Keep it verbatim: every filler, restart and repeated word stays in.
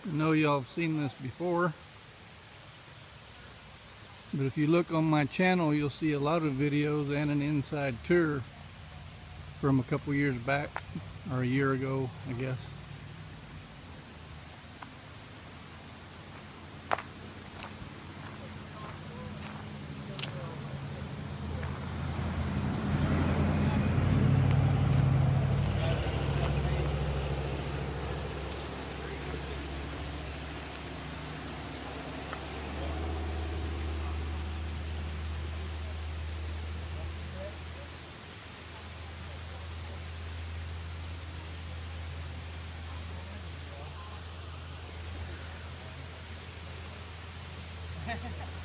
I know y'all have seen this before, but if you look on my channel, you'll see a lot of videos and an inside tour from a couple years back, or a year ago, I guess. Ha ha ha.